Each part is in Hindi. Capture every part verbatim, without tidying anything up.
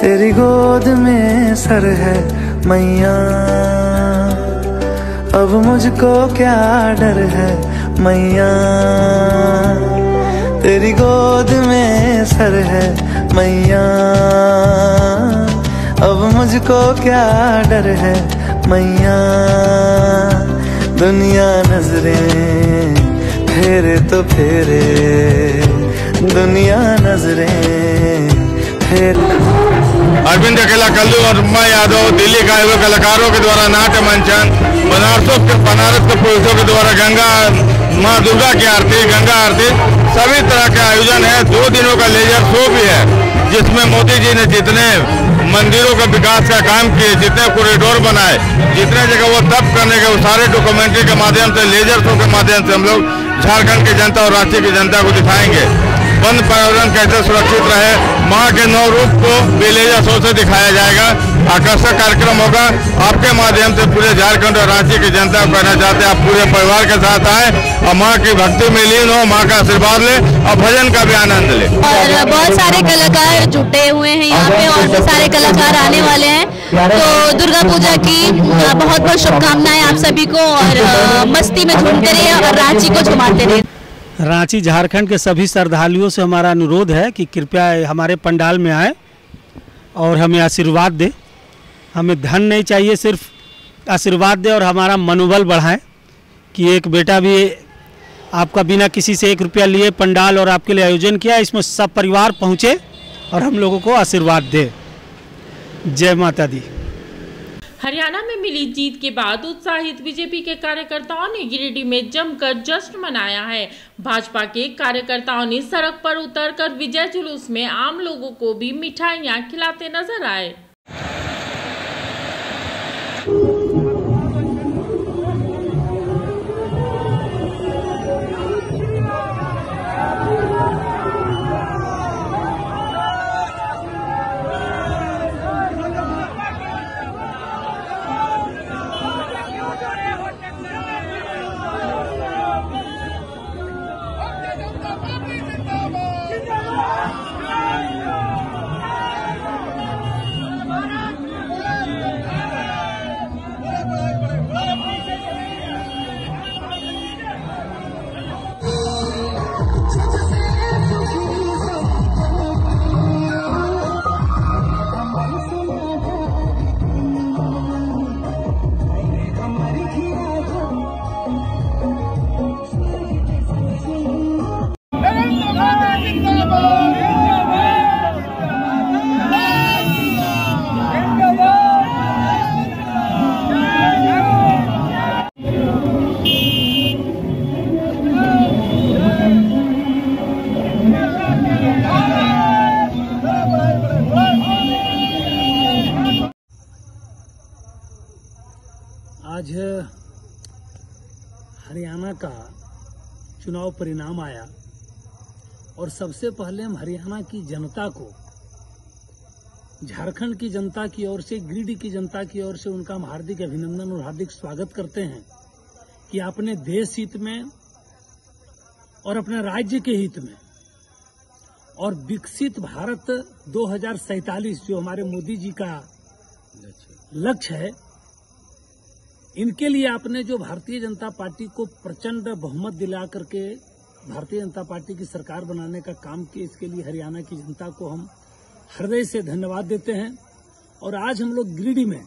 तेरी गोद में सर है मैया, अब मुझको क्या डर है मैया। तेरी गोद में सर है मैया, अब मुझको क्या डर है मैया। दुनिया नजरें फेरे तो फेरे, दुनिया नजरें फेरे। अरविंद अकेला कल्लू और उमा यादव दिल्ली के आए हुए कलाकारों के द्वारा नाट्य मंचन, बनारसों के बनारस के पुरुषों के द्वारा गंगा माँ दुर्गा की आरती, गंगा आरती, सभी तरह के आयोजन है। दो दिनों का लेजर शो भी है, जिसमें मोदी जी ने जितने मंदिरों के विकास का काम किए, जितने कॉरिडोर बनाए, जितने जगह वो तप करने के, वो सारे डॉक्यूमेंट्री के माध्यम से, लेजर शो के माध्यम से हम लोग झारखंड की जनता और राज्य की जनता को दिखाएंगे। वन पर्यावरण कैसे सुरक्षित रहे, माँ के नौ रूप को भी लेजर शो से दिखाया जाएगा। आकर्षक कार्यक्रम होगा। आपके माध्यम से पूरे झारखंड और राज्य की जनता को कहना चाहते हैं, आप पूरे परिवार के साथ आए और माँ की भक्ति में लीन हो, माँ का आशीर्वाद ले और भजन का भी आनंद ले। और बहुत सारे कलाकार जुटे हुए हैं यहाँ पे और भी सारे कलाकार आने वाले हैं। तो दुर्गा पूजा की बहुत बहुत शुभकामनाएं आप सभी को, और मस्ती में झूमते रहिए और रांची को झुमाते रहिए। रांची झारखंड के सभी श्रद्धालुओं से हमारा अनुरोध है कि कृपया हमारे पंडाल में आए और हमें आशीर्वाद दे। हमें धन नहीं चाहिए, सिर्फ आशीर्वाद दे और हमारा मनोबल बढ़ाएं कि एक बेटा भी आपका बिना किसी से एक रुपया लिए पंडाल और आपके लिए आयोजन किया, इसमें सब परिवार पहुँचे और हम लोगों को आशीर्वाद दे। जय माता दी। हरियाणा में मिली जीत के बाद उत्साहित बीजेपी के कार्यकर्ताओं ने गिरिडीह में जमकर जश्न मनाया है। भाजपा के कार्यकर्ताओं ने सड़क पर उतरकर विजय जुलूस में आम लोगों को भी मिठाइयां खिलाते नजर आए। आज हरियाणा का चुनाव परिणाम आया और सबसे पहले हम हरियाणा की जनता को, झारखंड की जनता की ओर से, गिरिडीह की जनता की ओर से उनका हम हार्दिक अभिनंदन और हार्दिक स्वागत करते हैं कि अपने देश हित में और अपने राज्य के हित में और विकसित भारत दो हजार सैतालीस जो हमारे मोदी जी का लक्ष्य है, इनके लिए आपने जो भारतीय जनता पार्टी को प्रचंड बहुमत दिला करके भारतीय जनता पार्टी की सरकार बनाने का काम किया, इसके लिए हरियाणा की जनता को हम हृदय से धन्यवाद देते हैं। और आज हम लोग गिरिडीह में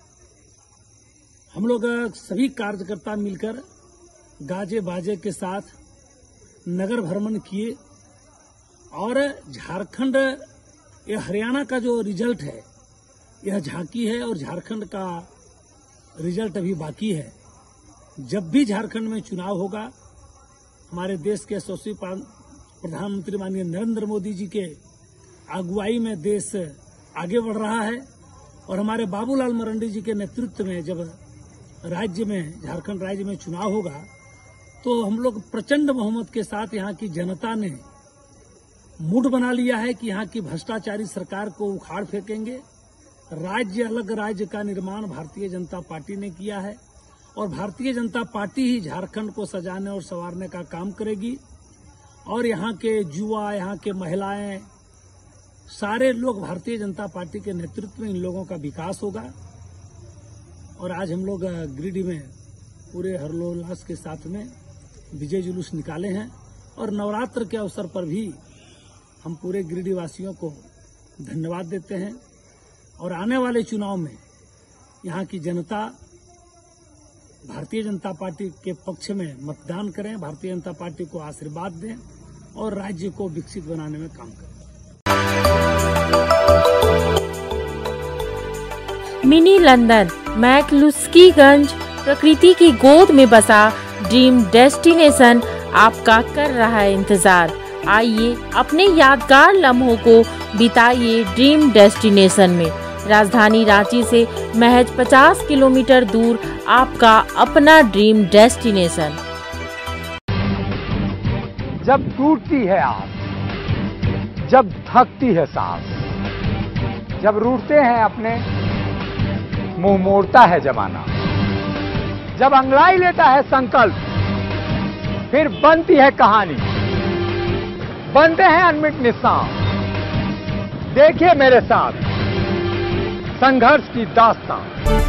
हम लोग सभी कार्यकर्ता मिलकर गाजे बाजे के साथ नगर भ्रमण किए और झारखंड, यह हरियाणा का जो रिजल्ट है यह झांकी है और झारखंड का रिजल्ट अभी बाकी है। जब भी झारखंड में चुनाव होगा, हमारे देश के यशस्वी प्रधानमंत्री माननीय नरेंद्र मोदी जी के अगुवाई में देश आगे बढ़ रहा है और हमारे बाबूलाल मरांडी जी के नेतृत्व में जब राज्य में, झारखंड राज्य में चुनाव होगा तो हम लोग प्रचंड बहुमत के साथ यहाँ की जनता ने मूड बना लिया है कि यहाँ की भ्रष्टाचारी सरकार को उखाड़ फेंकेंगे। राज्य अलग राज्य का निर्माण भारतीय जनता पार्टी ने किया है और भारतीय जनता पार्टी ही झारखंड को सजाने और संवारने का काम करेगी। और यहाँ के युवा, यहाँ के महिलाएं, सारे लोग भारतीय जनता पार्टी के नेतृत्व में इन लोगों का विकास होगा। और आज हम लोग गिरिडीह में पूरे हर्षोल्लास के साथ में विजय जुलूस निकाले हैं और नवरात्र के अवसर पर भी हम पूरे गिरिडीह वासियों को धन्यवाद देते हैं। और आने वाले चुनाव में यहाँ की जनता भारतीय जनता पार्टी के पक्ष में मतदान करें, भारतीय जनता पार्टी को आशीर्वाद दें और राज्य को विकसित बनाने में काम करें। मिनी लंदन मैक्लुस्कीगंज प्रकृति की गोद में बसा ड्रीम डेस्टिनेशन आपका कर रहा है इंतजार। आइए अपने यादगार लम्हों को बिताइए ड्रीम डेस्टिनेशन में। राजधानी रांची से महज पचास किलोमीटर दूर आपका अपना ड्रीम डेस्टिनेशन। जब टूटती है आस, जब थकती है सांस, जब रूठते हैं अपने, मुंह मोड़ता है जमाना, जब अंगड़ाई लेता है संकल्प, फिर बनती है कहानी, बनते हैं अनमिट निशान। देखिए मेरे साथ संघर्ष की दास्तान।